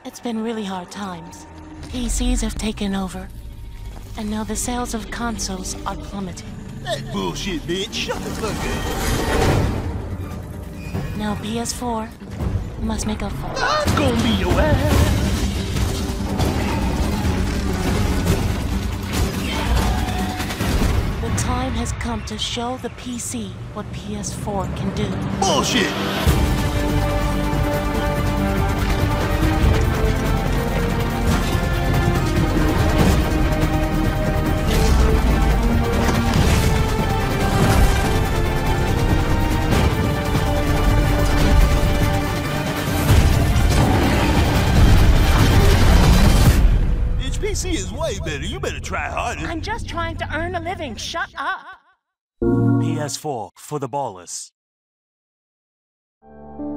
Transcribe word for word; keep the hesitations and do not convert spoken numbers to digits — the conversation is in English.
It's been really hard times. P Cs have taken over, and now the sales of consoles are plummeting. That bullshit, bitch. Shut the fuck up. Now P S four must make up for it. I'm gonna be your ass. The time has come to show the P C what P S four can do. Bullshit. P C is way better. You better try harder. I'm just trying to earn a living. Shut up. P S four for the ballers.